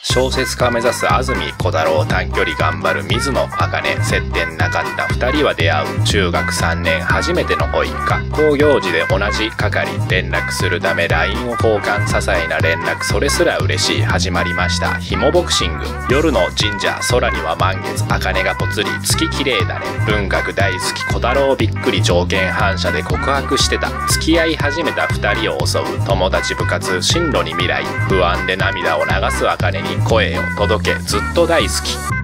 小説家目指す安住小太郎、短距離頑張る水野茜。接点なかった2人は出会う。中学3年初めての保育。学校行事で同じ係。連絡するため LINE を交換。些細な連絡、それすら嬉しい。始まりました紐ボクシング。夜の神社、空には満月。茜がぽつり、月綺麗だね。文学大好き小太郎びっくり。条件反射で告白してた。付き合い始めた2人を襲う。友達部活、進路に未来。不安で涙を流す茜に声を届け。ずっと大好き。